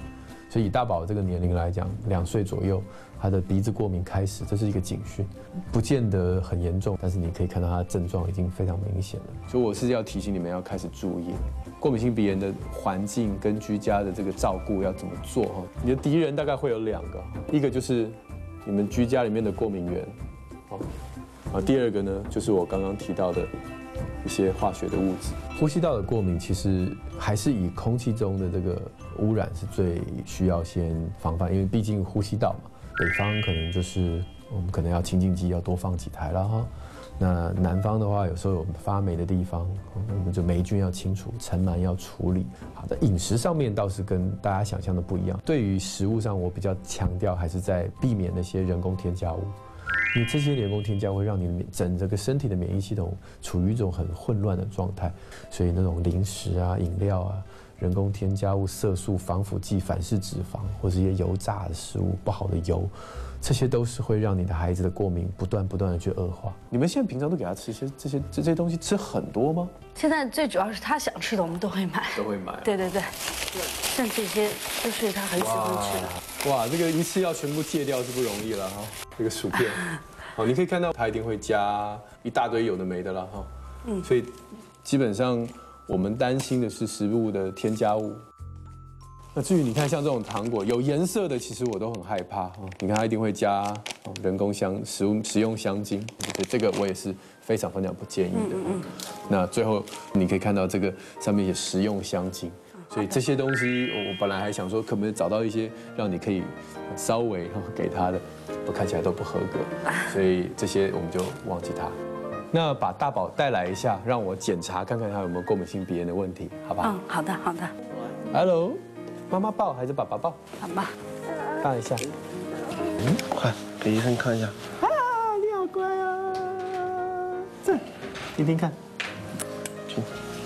所以以大宝这个年龄来讲，两岁左右，他的鼻子过敏开始，这是一个警讯，不见得很严重，但是你可以看到他的症状已经非常明显了。所以我是要提醒你们要开始注意了，过敏性鼻炎的环境跟居家的这个照顾要怎么做哈？你的敌人大概会有两个，一个就是你们居家里面的过敏源，哦，啊，第二个呢就是我刚刚提到的一些化学的物质。呼吸道的过敏其实还是以空气中的这个污染是最需要先防范，因为毕竟呼吸道嘛，北方可能就是我们可能要清净机要多放几台了哈。那南方的话，有时候有发霉的地方，我们就霉菌要清除，尘螨要处理。好的，饮食上面倒是跟大家想象的不一样。对于食物上，我比较强调还是在避免那些人工添加物。因为这些人工添加会让你整这个身体的免疫系统处于一种很混乱的状态，所以那种零食啊、饮料啊、人工添加物、色素、防腐剂、反式脂肪，或是一些油炸的食物、不好的油，这些都是会让你的孩子的过敏不断不断的去恶化。你们现在平常都给他吃些这些这些东西吃很多吗？ 现在最主要是他想吃的，我们都会买。 都会买。 对对对，像这些都是他很喜欢吃的。 哇，这个一次要全部戒掉是不容易了哈。这个薯片，哦，你可以看到他一定会加一大堆有的没的了哈。嗯。所以基本上我们担心的是食物的添加物。那至于你看像这种糖果有颜色的，其实我都很害怕哈。你看它一定会加人工香食物食用香精，所以这个我也是非常非常不建议的。嗯嗯。那最后你可以看到这个上面写食用香精。所以这些东西，我本来还想说，可不可以找到一些让你可以稍微给他的，我看起来都不合格，所以这些我们就忘记它。那把大宝带来一下，让我检查看看他有没有过敏性鼻炎的问题，好不好？ 嗯，好的，好的。 Hello， 妈妈抱还是爸爸抱？ 好吧。 看一下。 嗯，快给医生看一下。 啊，你好乖啊！这，听听看。去。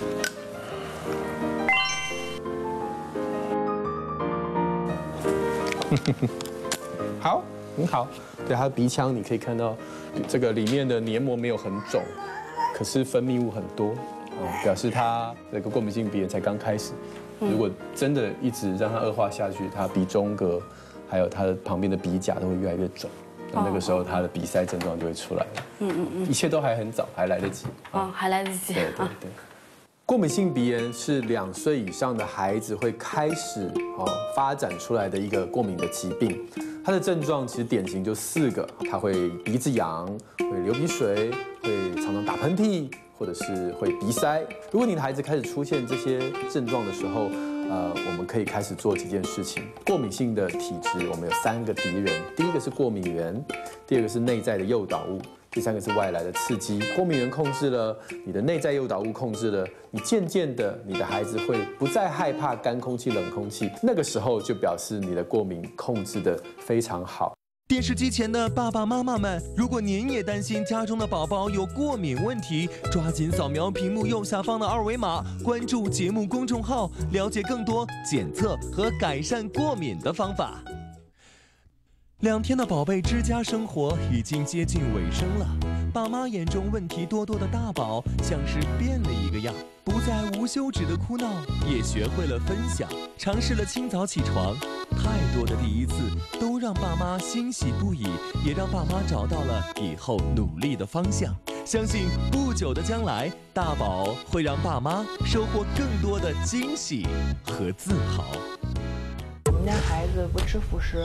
好，很好。对，它的鼻腔你可以看到，这个里面的黏膜没有很肿，可是分泌物很多，哦，表示它这个过敏性鼻炎才刚开始。如果真的一直让它恶化下去，它鼻中隔还有它的旁边的鼻甲都会越来越肿，那那个时候它的鼻塞症状就会出来了。嗯嗯嗯，一切都还很早，还来得及。 哦，还来得及。 对对对。过敏性鼻炎是两岁以上的孩子会开始哦发展出来的一个过敏的疾病，它的症状其实典型就四个，它会鼻子痒，会流鼻水，会常常打喷嚏，或者是会鼻塞。如果你的孩子开始出现这些症状的时候，呃，我们可以开始做几件事情。过敏性的体质，我们有三个敌人，第一个是过敏源，第二个是内在的诱导物。第三个是外来的刺激，过敏源控制了你的内在诱导物，控制了你，渐渐的你的孩子会不再害怕干空气、冷空气，那个时候就表示你的过敏控制的非常好。 电视机前的爸爸妈妈们，如果您也担心家中的宝宝有过敏问题，抓紧扫描屏幕右下方的二维码，关注节目公众号，了解更多检测和改善过敏的方法。两天的宝贝之家生活已经接近尾声了，爸妈眼中问题多多的大宝像是变了一个样，不再无休止的哭闹，也学会了分享，尝试了清早起床，太多的第一次都让爸妈欣喜不已，也让爸妈找到了以后努力的方向。相信不久的将来，大宝会让爸妈收获更多的惊喜和自豪。 我们家孩子不吃辅食。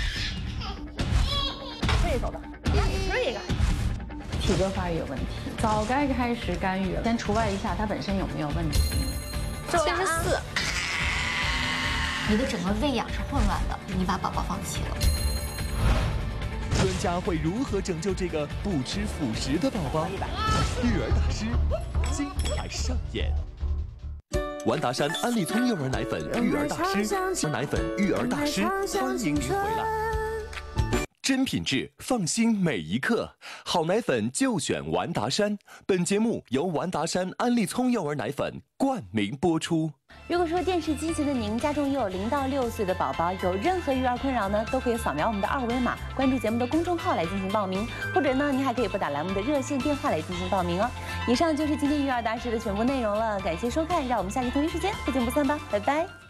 这走的，让你吃一个。体格发育有问题，早该开始干预了。先除外一下它本身有没有问题。 七十四。你的整个喂养是混乱的，你把宝宝放弃了。 专家会如何拯救这个不吃辅食的宝宝？育儿大师精彩上演。完达山安利聪幼儿奶粉育儿大师，奶粉育儿大师，欢迎您回来。真品质，放心每一刻。好奶粉就选完达山。本节目由完达山安利聪幼儿奶粉冠名播出。 如果说电视机前的您家中也有零到六岁的宝宝，有任何育儿困扰呢，都可以扫描我们的二维码，关注节目的公众号来进行报名，或者呢，您还可以拨打栏目的热线电话来进行报名哦。以上就是今天育儿大师的全部内容了，感谢收看，让我们下期同一时间不见不散吧，拜拜。